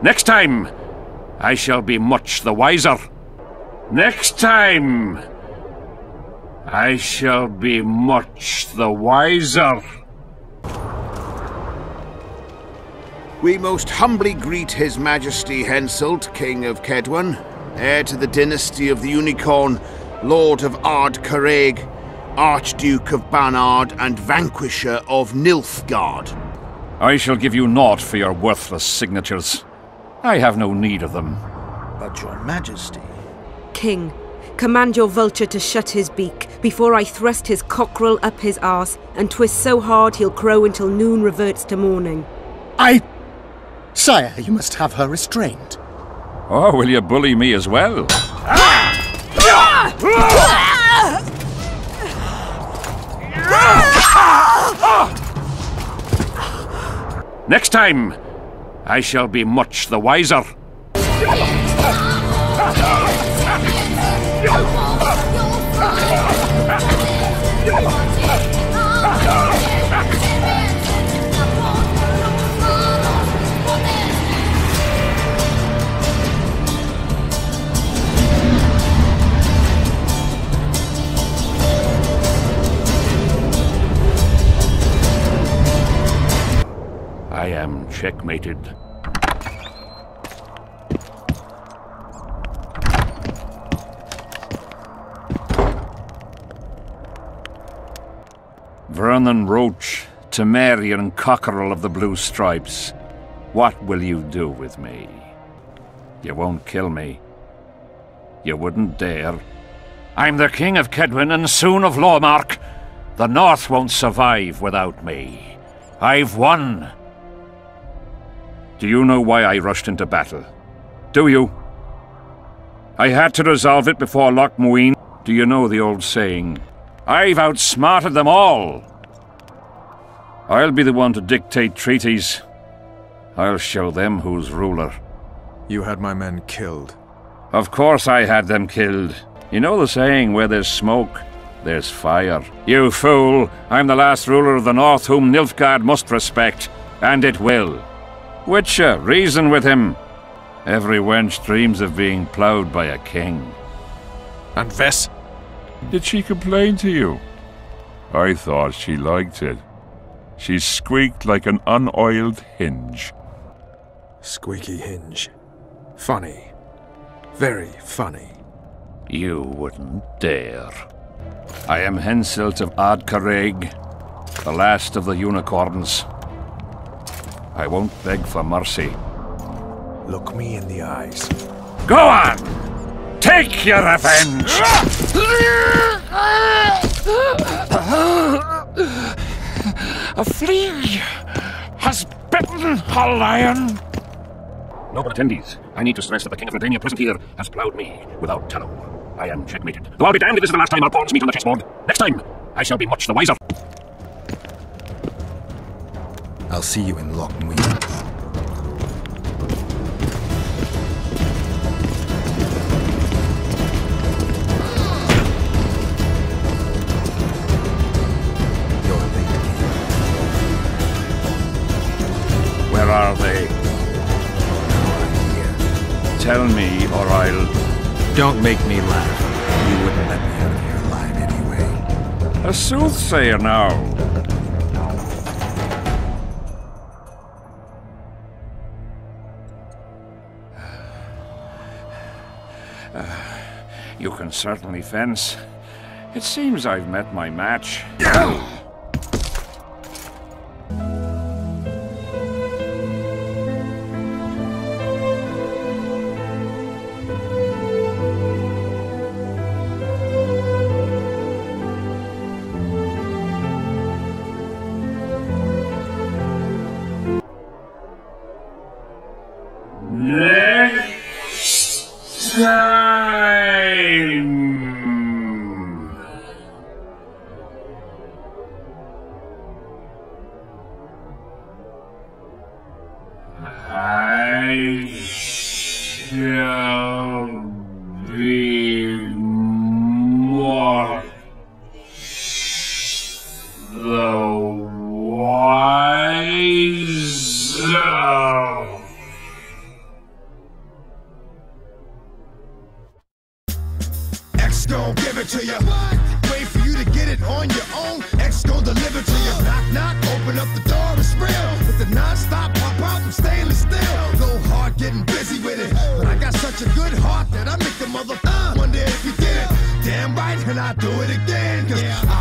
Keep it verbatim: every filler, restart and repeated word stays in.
Next time, I shall be much the wiser. Next time, I shall be much the wiser. We most humbly greet His Majesty Henselt, King of Kaedwen, heir to the dynasty of the Unicorn, Lord of Ard Carreg, Archduke of Banard, and Vanquisher of Nilfgaard. I shall give you naught for your worthless signatures. I have no need of them. But your Majesty... King, command your vulture to shut his beak before I thrust his cockerel up his arse and twist so hard he'll crow until noon reverts to morning. I... Sire, you must have her restrained. Oh, will you bully me as well? Next time, I shall be much the wiser. I am checkmated. Vernon Roach, Temerian Cockerel of the Blue Stripes, what will you do with me? You won't kill me. You wouldn't dare. I'm the King of Kaedwen and soon of Lawmark. The North won't survive without me. I've won. Do you know why I rushed into battle? Do you? I had to resolve it before Loch Muin. Do you know the old saying? I've outsmarted them all. I'll be the one to dictate treaties. I'll show them who's ruler. You had my men killed. Of course I had them killed. You know the saying, where there's smoke, there's fire. You fool! I'm the last ruler of the North whom Nilfgaard must respect, and it will. Witcher, reason with him. Every wench dreams of being ploughed by a king. And Vess? Did she complain to you? I thought she liked it. She squeaked like an unoiled hinge. Squeaky hinge. Funny. Very funny. You wouldn't dare. I am Henselt of Ard Carreg, the last of the unicorns. I won't beg for mercy. Look me in the eyes. Go on! Take your revenge! A flea has bitten a lion. Noble attendees, I need to stress that the King of Redania present here has ploughed me without tallow. I am checkmated. Though I'll be damned if this is the last time our pawns meet on the chessboard. Next time, I shall be much the wiser. I'll see you in Loch Muin. You're late, King. Where are they? Tell me, or I'll... Don't make me laugh. You wouldn't let me out of here alive anyway. A soothsayer now. Uh, you can certainly fence. It seems I've met my match. Next time. I shall be more the wiser. X gon' give it to you. Wait for you to get it on your own. X gon' deliver to you. Knock, knock, open up the door, it's real. With the non-stop pop out from stainless steel. Go hard, getting busy with it. But I got such a good heart that I make the mother uh, wonder if you did it. Damn right, and I do it again. Cause I